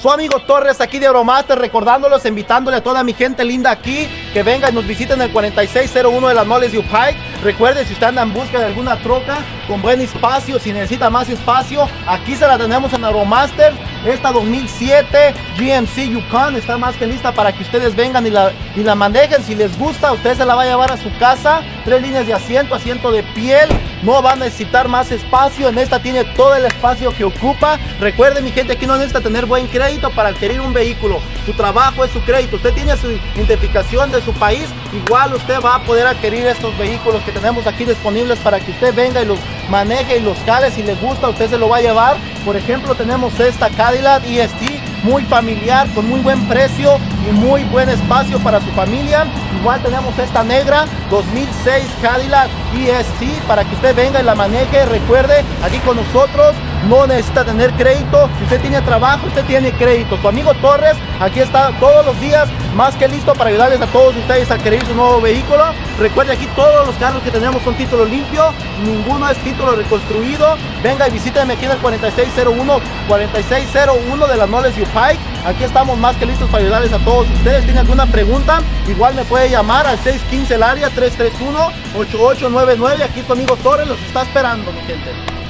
Su amigo Torres aquí de Euromaster, recordándolos, invitándole a toda mi gente linda aquí que venga y nos visiten en el 4601 de las Knowledge U Pike. Recuerden, si usted anda en busca de alguna troca con buen espacio, si necesita más espacio, aquí se la tenemos en Euromaster. Esta 2007 GMC Yukon está más que lista para que ustedes vengan y la manejen. Si les gusta, usted se la va a llevar a su casa. 3 líneas de asiento, asiento de piel. No va a necesitar más espacio. En esta tiene todo el espacio que ocupa. Recuerden, mi gente, aquí no necesita tener buen crédito para adquirir un vehículo. Su trabajo es su crédito. Usted tiene su identificación de su país, igual usted va a poder adquirir estos vehículos que tenemos aquí disponibles para que usted venga y los maneje y los cale. Si le gusta, usted se lo va a llevar. Por ejemplo, tenemos esta Cadillac EST, muy familiar, con muy buen precio y muy buen espacio para su familia. Igual tenemos esta negra 2006 Cadillac EST para que usted venga y la maneje. Recuerde, aquí con nosotros no necesita tener crédito. Si usted tiene trabajo, usted tiene crédito. Su amigo Torres aquí está todos los días, más que listo para ayudarles a todos ustedes a adquirir su nuevo vehículo. Recuerde, aquí todos los carros que tenemos son título limpio, ninguno es título reconstruido. Venga y visíteme aquí en el 4601 de las Knowledge U Pike. Aquí estamos más que listos para ayudarles a todos ustedes. ¿Tiene alguna pregunta? Igual me puede llamar al 615 el área 331-8899. Aquí su amigo Torres los está esperando, mi gente.